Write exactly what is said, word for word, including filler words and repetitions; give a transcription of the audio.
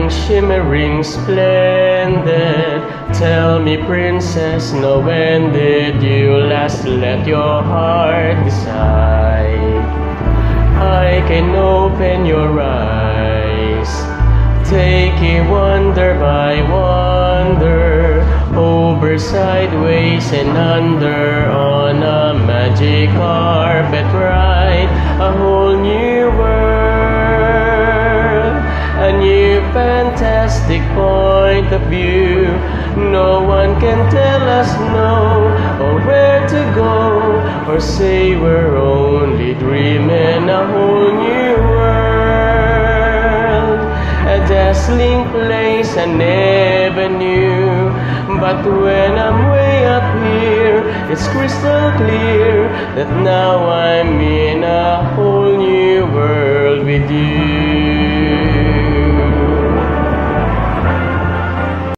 Shining, shimmering, splendid. Tell me, princess, now when did you last let your heart decide? I can open your eyes, take it wonder by wonder, over, sideways, and under, on a magic carpet ride, a whole new world, a new fantastic point of view. No one can tell us no, or where to go, or say we're only dreaming. A whole new world, a dazzling place I never knew. But when I'm way up here, it's crystal clear that now I'm in a whole new world with you.